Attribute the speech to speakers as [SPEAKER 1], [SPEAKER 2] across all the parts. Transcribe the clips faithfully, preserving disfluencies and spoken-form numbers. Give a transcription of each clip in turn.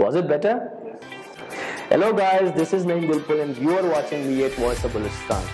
[SPEAKER 1] Was it better? Hello guys, this is Naeem Dilpul and you are watching me at Voice of Balochistan.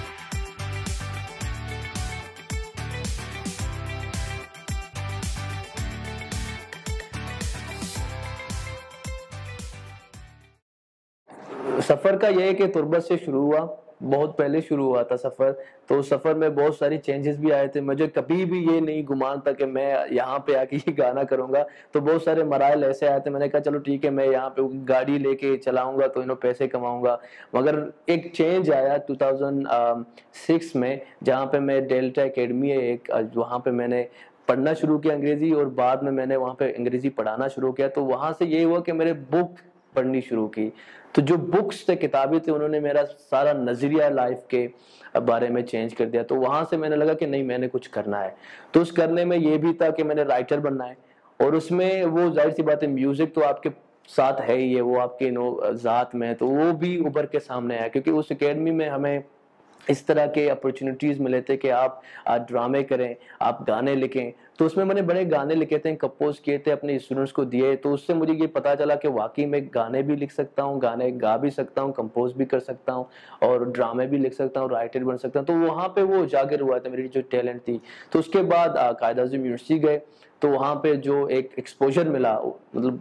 [SPEAKER 1] सफ़र का ये है कि तुर्बत से शुरू हुआ, बहुत पहले शुरू हुआ था सफ़र। तो सफ़र में बहुत सारी चेंजेस भी आए थे। मुझे कभी भी ये नहीं गुमान था कि मैं यहाँ पे आके ये गाना करूँगा। तो बहुत सारे मराइल ऐसे आए थे, मैंने कहा चलो ठीक है, मैं यहाँ पे गाड़ी लेके चलाऊँगा तो इन्हों पैसे कमाऊँगा। मगर एक चेंज आया टू थाउजेंड सिक्स में, जहाँ पे मैं डेल्टा एकेडमी है एक, वहाँ पे मैंने पढ़ना शुरू किया अंग्रेज़ी, और बाद में मैंने वहाँ पे अंग्रेज़ी पढ़ाना शुरू किया। तो वहाँ से ये हुआ कि मेरे बुक पढ़नी शुरू की। तो जो बुक्स थे, किताबें थे, उन्होंने मेरा सारा नज़रिया लाइफ के बारे में चेंज कर दिया। तो वहाँ से मैंने लगा कि नहीं, मैंने कुछ करना है। तो उस करने में ये भी था कि मैंने राइटर बनना है, और उसमें वो जाहिर सी बात है, म्यूज़िक तो आपके साथ है ही है, वो आपके नो ज़ात में है, तो वो भी उभर के सामने आया। क्योंकि उस एकेडमी में हमें इस तरह के अपॉर्चुनिटीज़ मिले थे कि आप ड्रामे करें, आप गाने लिखें। तो उसमें मैंने बड़े गाने लिखे थे, कंपोज किए थे, अपने स्टूडेंट्स को दिए। तो उससे मुझे ये पता चला कि वाकई में गाने भी लिख सकता हूँ, गाने गा भी सकता हूँ, कंपोज भी कर सकता हूँ, और ड्रामे भी लिख सकता हूँ, राइटर बन सकता हूँ। तो वहाँ पे वो उजागर हुआ था मेरी जो टैलेंट थी। तो उसके बाद कायद-ए-आज़म यूनिवर्सिटी गए, तो वहाँ पे जो एक एक्सपोजर मिला, मतलब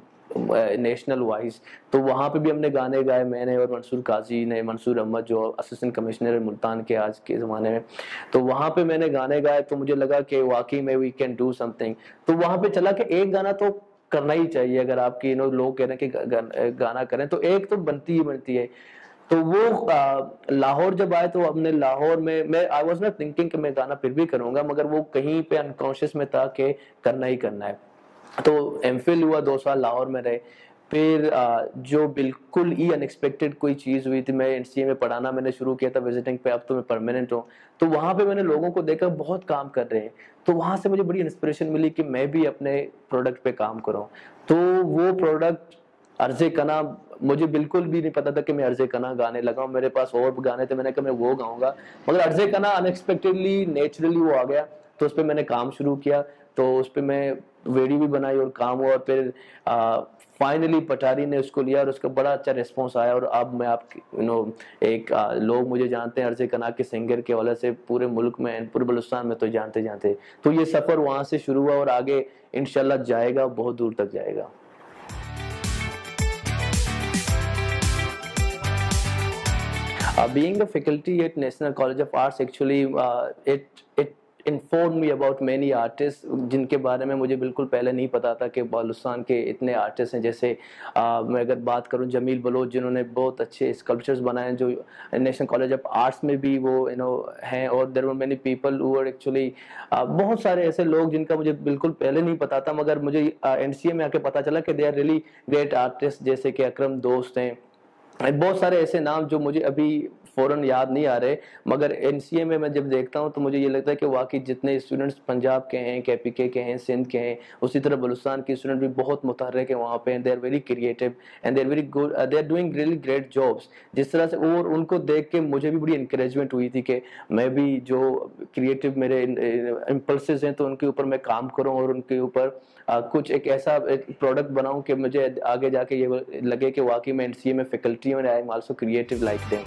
[SPEAKER 1] नेशनल वाइज, तो वहाँ पे भी हमने गाने गाए, मैंने और मंसूर काजी ने, मंसूर अहमद जो असिस्टेंट कमिश्नर मुल्तान के आज के ज़माने में, तो वहाँ पे मैंने गाने गाए। तो मुझे लगा कि वाकई में वी कैन डू समथिंग। तो वहाँ पे चला कि एक गाना तो करना ही चाहिए, अगर आपकी यू नो लोग कह रहे हैं कि गा, गाना करें, तो एक तो बनती ही बनती है। तो वो लाहौर जब आए, तो हमने लाहौर में, मैं आई वॉज नॉट थिंकिंग कि मैं गाना फिर भी करूँगा, मगर वो कहीं पे अनकॉन्शियस में था कि करना ही करना है। तो एमफिल हुआ, दो साल लाहौर में रहे। फिर जो बिल्कुल ही अनएक्सपेक्टेड कोई चीज़ हुई थी, मैं एनसीए में पढ़ाना मैंने शुरू किया था विजिटिंग पे, अब तो मैं परमानेंट हूँ। तो वहाँ पे मैंने लोगों को देखा बहुत काम कर रहे हैं, तो वहाँ से मुझे बड़ी इंस्पिरेशन मिली कि मैं भी अपने प्रोडक्ट पे काम करूँ। तो वो प्रोडक्ट अर्ज़-ए-कानह, मुझे बिल्कुल भी नहीं पता था कि मैं अर्ज़-ए-कानह गाने लगाऊं। मेरे पास और गाने थे, मैंने कहा मैं वो गाऊंगा, मगर अर्ज़-ए-कानह अनएक्सपेक्टेडली नेचुरली वो आ गया। तो उस पर मैंने काम शुरू किया, तो उस पर मैं वीडियो भी बनाई और काम हुआ, और फिर फाइनली पटारी ने उसको लिया और उसका बड़ा अच्छा रिस्पॉन्स आया। और अब मैं आप यू नो एक आ, लोग मुझे जानते हैं अर्ज़-ए-कानह के सिंगर के वजह से, पूरे मुल्क में, पूरे बलूचिस्तान में तो जानते जानते। तो ये सफ़र वहाँ से शुरू हुआ और आगे इंशाल्लाह जाएगा, बहुत दूर तक जाएगा। Uh, being a faculty at National College of Arts, actually uh, it it informed me about many artists जिनके बारे में मुझे बिल्कुल पहले नहीं पता था कि बलूचिस्तान के इतने आर्टिस्ट हैं। जैसे uh, मैं अगर बात करूं जमील बलोच, जिन्होंने बहुत अच्छे स्कल्पचर्स बनाए हैं, जो नेशनल कॉलेज ऑफ आर्ट्स में भी वो यू नो हैं। और there were many people who are actually, बहुत सारे ऐसे लोग जिनका मुझे बिल्कुल पहले नहीं पता था, मगर मुझे एनसीए uh, में आके पता चला कि they are really great artist, जैसे कि अकरम दोस्त हैं। बहुत सारे ऐसे नाम जो मुझे अभी फ़ौरन याद नहीं आ रहे, मगर एनसीए में मैं जब देखता हूं तो मुझे ये लगता है कि वाकई जितने स्टूडेंट्स पंजाब के हैं, केपीके के हैं, सिंध के हैं, उसी तरह बलूचिस्तान के स्टूडेंट भी बहुत मुतहर्रिक हैं वहाँ पे। They are very creative and they are very good, they are doing really great jobs. जिस तरह से, और उनको देख के मुझे भी बड़ी इंकरेजमेंट हुई थी कि मैं भी जो क्रिएटिव मेरे इम्पल्सेस हैं, तो उनके ऊपर मैं काम करूँ और उनके ऊपर कुछ एक ऐसा एक प्रोडक्ट बनाऊँ कि मुझे आगे जाके ये लगे कि वाकई मैं एनसीए में फैकल्टी हूँ, I am also creative like them.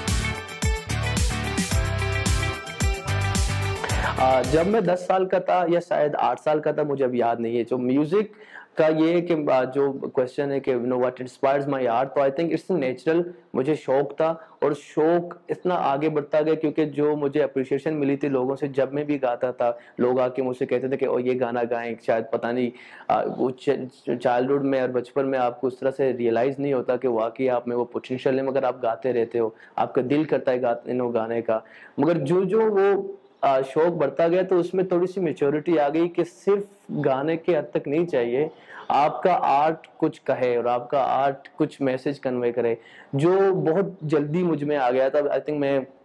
[SPEAKER 1] Uh, जब मैं दस साल का था या शायद आठ साल का था, मुझे अब याद नहीं है। जो म्यूजिक का ये है कि जो क्वेश्चन है कि you know what inspires my art, तो आई थिंक इट्स नेचुरल, मुझे शौक था और शौक इतना आगे बढ़ता गया क्योंकि जो मुझे अप्रिशिएशन मिली थी लोगों से, जब मैं भी गाता था लोग आके मुझसे कहते थे कि ओ ये गाना गाएं। शायद पता नहीं वो चाइल्डहुड में और बचपन में आपको उस तरह से रियलाइज़ नहीं होता कि वाकई आप में वो पोटेंशियल है, मगर आप गाते रहते हो, आपका दिल करता है गा, नो गाने का। मगर जो जो वो शौक बढ़ता गया तो उसमें थोड़ी सी मेच्योरिटी आ गई कि सिर्फ गाने के हद तक नहीं चाहिए, आपका आर्ट कुछ कहे और आपका आर्ट कुछ मैसेज कन्वे करे, जो बहुत जल्दी मुझ में आ गया था। आई थिंक मैं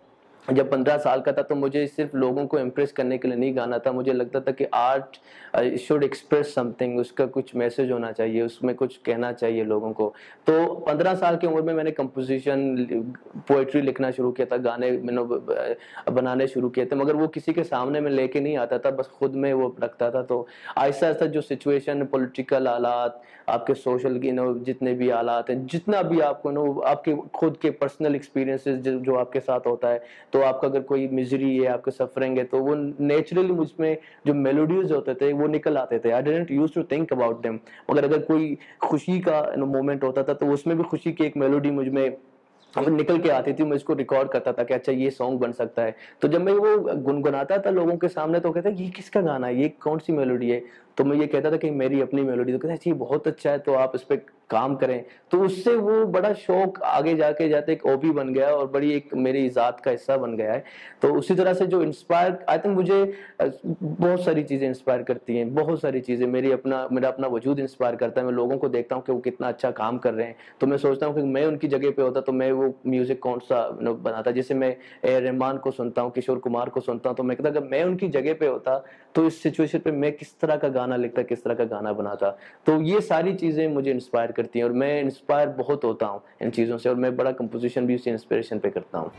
[SPEAKER 1] जब पंद्रह साल का था तो मुझे सिर्फ लोगों को इम्प्रेस करने के लिए नहीं गाना था, मुझे लगता था कि आर्ट शुड एक्सप्रेस समथिंग, उसका कुछ मैसेज होना चाहिए, उसमें कुछ कहना चाहिए लोगों को। तो पंद्रह साल की उम्र में मैंने कंपोजिशन, पोएट्री लिखना शुरू किया था, गाने मैंने बनाने शुरू किए थे, मगर वो किसी के सामने में लेके नहीं आता था, बस खुद में वो रखता था। तो आहिस्ता आहिस्ता जो सिचुएशन, पॉलिटिकल हालात, आपके सोशल की नो जितने भी हालात हैं, जितना भी आपको नो आपके खुद के पर्सनल एक्सपीरियंसेस जो, जो आपके साथ होता है, तो आपका अगर कोई मिजरी है, आपके सफरिंग है, तो वो नेचुरली मुझमें जो मेलोडीज होते थे वो निकल आते थे। I didn't use to think about them, मगर अगर कोई खुशी का मोमेंट होता था तो उसमें भी खुशी की एक मेलोडी मुझमें निकल के आती थी, मैं इसको रिकॉर्ड करता था कि अच्छा ये सॉन्ग बन सकता है। तो जब मैं वो गुनगुनाता था लोगों के सामने तो कहते ये किसका गाना है, ये कौन सी मेलोडी है, तो मैं ये कहता था कि मेरी अपनी मेलोडी। तो कहते ये बहुत अच्छा है, तो आप इस पे काम करें। तो उससे वो बड़ा शौक आगे जाके जाते एक हॉबी बन गया और बड़ी एक मेरी ज़ात का हिस्सा बन गया है। तो उसी तरह से जो इंस्पायर, आई थिंक मुझे बहुत सारी चीज़ें इंस्पायर करती हैं, बहुत सारी चीज़ें मेरी अपना मेरा अपना वजूद इंस्पायर करता है। मैं लोगों को देखता हूँ कि वो कितना अच्छा काम कर रहे हैं, तो मैं सोचता हूँ कि मैं उनकी जगह पे होता तो मैं वो म्यूजिक कौन सा बनाता। जैसे मैं रहमान को सुनता हूँ, किशोर कुमार को सुनता हूँ, तो मैं कहता अगर मैं उनकी जगह पे होता तो इस सिचुएशन पे मैं किस तरह का गाना लिखता, किस तरह का गाना बनाता। तो ये सारी चीज़ें मुझे इंस्पायर करती हैं और मैं इंस्पायर बहुत होता हूँ इन चीज़ों से, और मैं बड़ा कंपोजिशन भी उसी इंस्पिरेशन पे करता हूँ।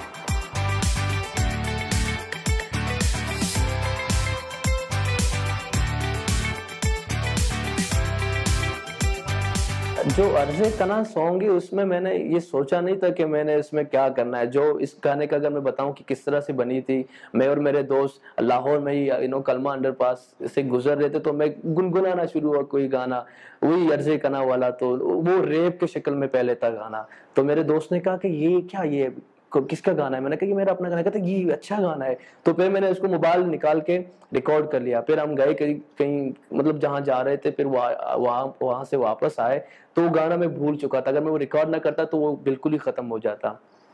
[SPEAKER 1] जो अर्ज़-ए-कनाह सॉन्ग है उसमें मैंने ये सोचा नहीं था कि मैंने इसमें क्या करना है। जो इस गाने का अगर मैं बताऊं कि किस तरह से बनी थी, मैं और मेरे दोस्त लाहौर में ही यू नो कलमा अंडरपास से गुजर रहे थे, तो मैं गुनगुनाना शुरू हुआ कोई गाना, वही अर्ज़-ए-कनाह वाला। तो वो रैप की शक्ल में पहले था गाना। तो मेरे दोस्त ने कहा कि ये क्या, ये किसका गाना है? मैंने कहा कि मेरा अपना गाना है। कहता ये अच्छा गाना है। तो फिर मैंने उसको मोबाइल निकाल के रिकॉर्ड कर लिया। फिर हम गए कहीं कहीं मतलब जहाँ जा रहे थे, फिर वहाँ वहाँ वहाँ से वापस आए तो वो गाना मैं भूल चुका था। अगर मैं वो रिकॉर्ड ना करता तो वो बिल्कुल ही खत्म हो जाता।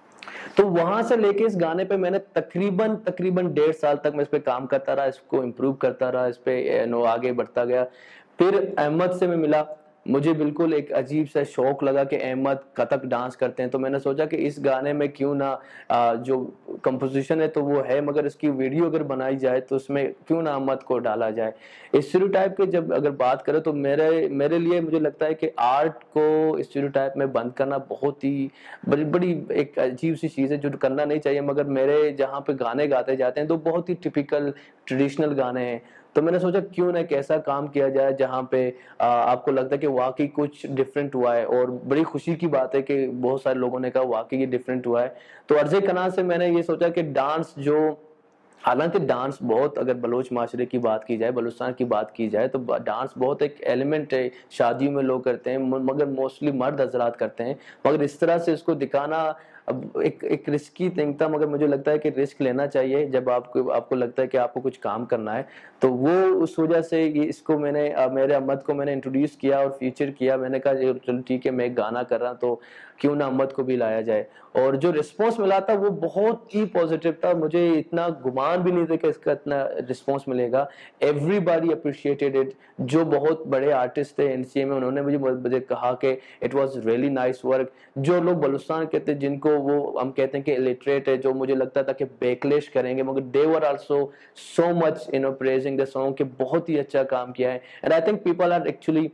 [SPEAKER 1] तो वहां से लेके इस गाने पे मैंने तकरीबन तकरीबन डेढ़ साल तक मैं इस पे काम करता रहा, इसको इम्प्रूव करता रहा, इस पे नो आगे बढ़ता गया। फिर अहमद से मैं मिला, मुझे बिल्कुल एक अजीब सा शौक लगा कि अहमद कथक डांस करते हैं। तो मैंने सोचा कि इस गाने में क्यों ना आ, जो कंपोजिशन है तो वो है, मगर इसकी वीडियो अगर बनाई जाए तो उसमें क्यों ना अहमद को डाला जाए। इस स्टीरियोटाइप के जब अगर बात करें तो मेरे मेरे लिए मुझे लगता है कि आर्ट को स्टीरियोटाइप में बंद करना बहुत ही बड़ी बड़ी एक अजीब सी चीज़ है जो करना नहीं चाहिए। मगर मेरे जहाँ पे गाने गाते जाते हैं तो बहुत ही टिपिकल ट्रेडिशनल गाने हैं। तो मैंने सोचा क्यों ना एक ऐसा काम किया जाए जहाँ पे आ, आपको लगता है कि वाकई कुछ डिफरेंट हुआ है, और बड़ी खुशी की बात है कि बहुत सारे लोगों ने कहा वाकई ये डिफरेंट हुआ है। तो अर्ज़-ए-कनाह से मैंने ये सोचा कि डांस जो, हालांकि डांस बहुत, अगर बलोच माशरे की बात की जाए, बलूचिस्तान की बात की जाए, तो डांस बहुत एक एलिमेंट है, शादियों में लोग करते हैं मगर मोस्टली मर्द हजरात करते हैं। मगर इस तरह से इसको दिखाना अब एक एक रिस्की थिंग था, मगर मुझे लगता है कि रिस्क लेना चाहिए जब आपको आपको लगता है कि आपको कुछ काम करना है। तो वो उस वजह से ये इसको मैंने मेरे अहमद को मैंने इंट्रोड्यूस किया और फीचर किया। मैंने कहा चलो ठीक है, मैं एक गाना कर रहा तो क्यों ना अहमद को भी लाया जाए। और जो रिस्पॉन्स मिला था वो बहुत ही पॉजिटिव था, मुझे इतना गुमान भी नहीं था कि इसका इतना रिस्पॉन्स मिलेगा। Everybody appreciated it. जो बहुत बड़े आर्टिस्ट थे एनसीए में, उन्होंने मुझे मुझे कहा कि it was really nice work. जो लोग बलूचिस्तान के थे, जिनको वो हम कहते हैं कि इलिटरेट है, जो मुझे लगता था कि बैकलेश करेंगे, मगर they were also so much you know praising the song कि बहुत ही अच्छा काम किया है। And I think people are actually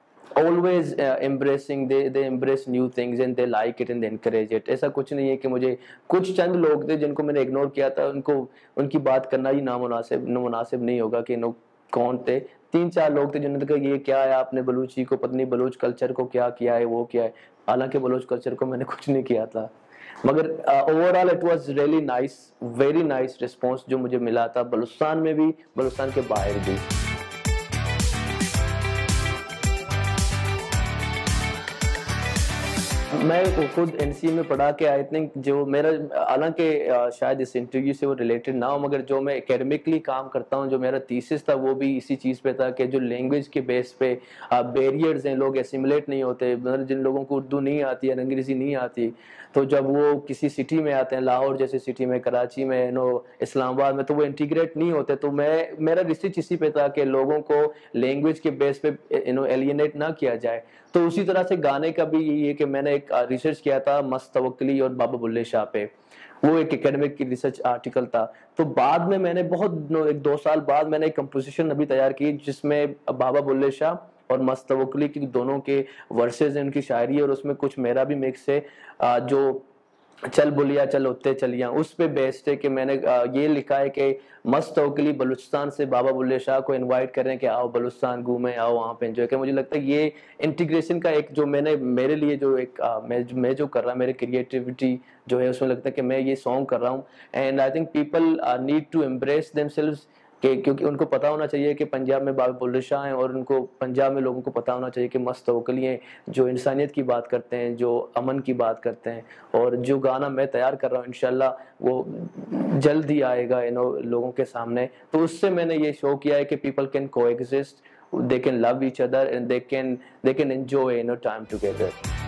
[SPEAKER 1] always uh, embracing, they they embrace new things and they like it and they encourage it। ऐसा कुछ नहीं है कि मुझे, कुछ चंद लोग थे जिनको मैंने इग्नोर किया था, उनको उनकी बात करना ही नामुनासिब नामुनासिब नहीं होगा कि नो कौन थे। तीन चार लोग थे जिन्होंने कहा ये क्या है, आपने बलूची को, पत्नी बलूच कल्चर को क्या किया है, वो क्या है। हालांकि बलूच कल्चर को मैंने कुछ नहीं किया था, मगर overall it was really nice, very nice response जो मुझे मिला था, बलूचिस्तान में भी, बलूचिस्तान के बाहर भी। मैं खुद एनसीए में पढ़ा के आई थिंक जो मेरा, हालांकि शायद इस इंटरव्यू से वो रिलेटेड ना हो, मगर जो मैं एकेडमिकली काम करता हूँ, जो मेरा थीसिस था वो भी इसी चीज़ पे था कि जो लैंग्वेज के बेस पे बैरियर्स हैं, लोग एसिमुलेट नहीं होते। मतलब जिन लोगों को उर्दू नहीं आती है, अंग्रेज़ी नहीं आती, तो जब वो किसी सिटी में आते हैं, लाहौर जैसे सिटी में, कराची में, नो इस्लामाबाद में, तो वो इंटीग्रेट नहीं होते। तो मैं मेरा रिसर्च इसी पे था कि लोगों को लैंग्वेज के बेस पे यू नो एलियनेट ना किया जाए। तो उसी तरह से गाने का भी यही है कि मैंने एक रिसर्च किया था मस्त तवक्कुली और बाबा बुल्ले शाह पे, वो एक एकेडमिक की रिसर्च आर्टिकल था। तो बाद में मैंने बहुत एक दो साल बाद मैंने एक कंपोजिशन अभी तैयार की जिसमें बाबा बुल्ले शाह और मस्त तवक्कुली की दोनों के वर्सेस हैं, उनकी शायरी, और उसमें कुछ मेरा भी मिक्स है। जो चल बुलिया चल उत्ते चलिया उस पे बेस्ड है कि मैंने ये लिखा है कि मस्त तवक्कुली बलूचिस्तान से बाबा बुल्ले शाह को इनवाइट करें कि आओ बलूचिस्तान घूमें, आओ वहाँ पे एंजॉय करें। मुझे लगता है ये इंटीग्रेशन का एक जो मैंने मेरे लिए जो एक आ, मैं मैं जो कर रहा मेरे क्रिएटिविटी जो है उसमें लगता है कि मैं ये सॉन्ग कर रहा हूँ। And I think people need to embrace themselves, कि क्योंकि उनको पता होना चाहिए कि पंजाब में बाबा बुल्ले शाह हैं, और उनको पंजाब में लोगों को पता होना चाहिए कि मस्त तवक्कुली हैं जो इंसानियत की बात करते हैं, जो अमन की बात करते हैं। और जो गाना मैं तैयार कर रहा हूँ इंशाल्लाह वो जल्द ही आएगा इन लोगों के सामने। तो उससे मैंने ये शो किया है कि people can coexist, they can love each other and they can they can enjoy you know time together.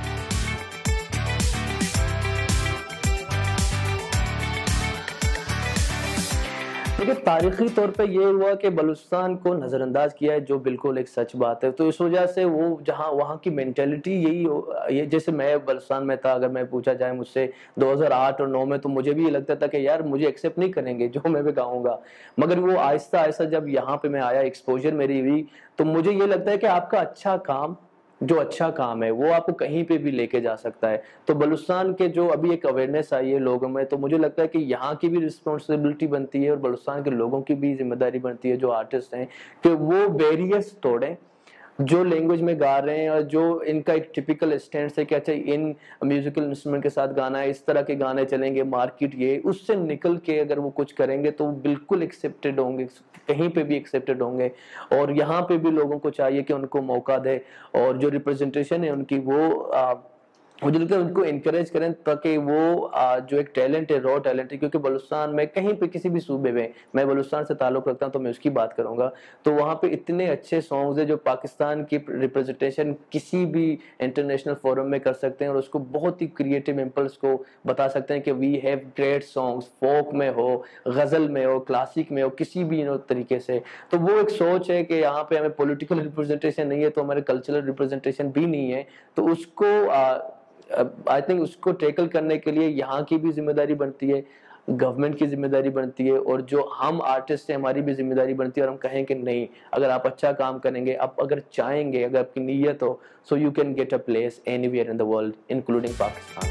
[SPEAKER 1] देखिए तारीखी तौर पे ये हुआ कि बलूचिस्तान को नज़रअंदाज किया है, जो बिल्कुल एक सच बात है। तो इस वजह से वो जहाँ वहाँ की मेंटेलिटी यही ये, जैसे मैं बलूचिस्तान में था, अगर मैं पूछा जाए मुझसे दो हज़ार आठ और नौ में, तो मुझे भी ये लगता था कि यार मुझे एक्सेप्ट नहीं करेंगे जो मैं भी गाऊंगा। मगर वो आहिस्ता आहिस्ता जब यहाँ पे मैं आया, एक्सपोजर मेरी हुई, तो मुझे ये लगता है कि आपका अच्छा काम जो अच्छा काम है वो आपको कहीं पे भी लेके जा सकता है। तो बलूचिस्तान के जो अभी एक अवेयरनेस आई है लोगों में, तो मुझे लगता है कि यहाँ की भी रिस्पॉन्सिबिलिटी बनती है और बलूचिस्तान के लोगों की भी जिम्मेदारी बनती है जो आर्टिस्ट हैं कि वो बैरियर्स तोड़ें, जो लैंग्वेज में गा रहे हैं और जो इनका एक टिपिकल स्टैंड है कि अच्छा इन म्यूजिकल इंस्ट्रूमेंट के साथ गाना है, इस तरह के गाने चलेंगे, मार्केट ये, उससे निकल के अगर वो कुछ करेंगे तो बिल्कुल एक्सेप्टेड होंगे, कहीं पे भी एक्सेप्टेड होंगे। और यहाँ पे भी लोगों को चाहिए कि उनको मौका दे, और जो रिप्रेजेंटेशन है उनकी वो आ, मुझे लगता है उनको इनकरेज करें, ताकि वो आ, जो एक टैलेंट है, रॉ टैलेंट है, क्योंकि बलूचिस्तान में कहीं पे किसी भी सूबे में, मैं बलूचिस्तान से ताल्लुक रखता हूँ तो मैं उसकी बात करूंगा, तो वहाँ पे इतने अच्छे सॉन्ग्स है जो पाकिस्तान की रिप्रेजेंटेशन किसी भी इंटरनेशनल फोरम में कर सकते हैं, और उसको बहुत ही क्रिएटिव इम्पल्स को बता सकते हैं कि we have great songs, folk में हो, गजल में हो, क्लासिक में हो, किसी भी नो तरीके से। तो वो एक सोच है कि यहाँ पे हमें पॉलिटिकल रिप्रेजेंटेशन नहीं है तो हमारे कल्चरल रिप्रेजेंटेशन भी नहीं है, तो उसको आ, आई थिंक उसको टैकल करने के लिए यहाँ की भी जिम्मेदारी बनती है, गवर्नमेंट की जिम्मेदारी बनती है, और जो हम आर्टिस्ट हैं हमारी भी जिम्मेदारी बनती है। और हम कहें कि नहीं, अगर आप अच्छा काम करेंगे, आप अगर चाहेंगे, अगर आपकी नीयत हो, so you can get a place anywhere in the world including Pakistan.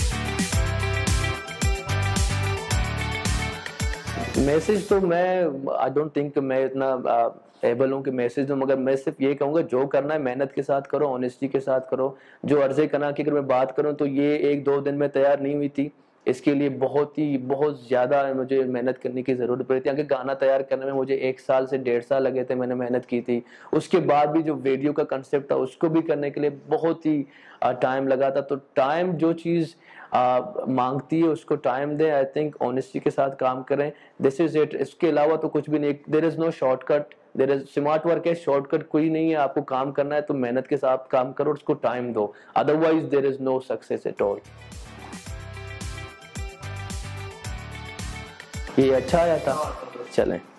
[SPEAKER 1] Message तो मैं आई डोंट थिंक मैं इतना एबल हूँ कि मैसेज दूँ, मगर मैं सिर्फ ये कहूँगा जो करना है मेहनत के साथ करो, ऑनेस्टी के साथ करो। जो अर्ज़-ए-कनाह की अगर मैं बात करूँ तो ये एक दो दिन में तैयार नहीं हुई थी, इसके लिए बहुत ही बहुत ज़्यादा मुझे मेहनत करने की ज़रूरत पड़ी थी। आगे गाना तैयार करने में मुझे एक साल से डेढ़ साल लगे थे, मैंने मेहनत की थी। उसके बाद भी जो वीडियो का कंसेप्ट था उसको भी करने के लिए बहुत ही टाइम लगा था। तो टाइम जो चीज़ आ, मांगती है उसको टाइम दें, आई थिंक ऑनेस्टी के साथ काम करें, दिस इज इट। इसके अलावा तो कुछ भी नहीं, there is no shortcut, there is smart work है, शॉर्टकट कोई नहीं है। आपको काम करना है तो मेहनत के साथ काम करो, उसको टाइम दो, otherwise there is no success at all. ये अच्छा आया था, चलें।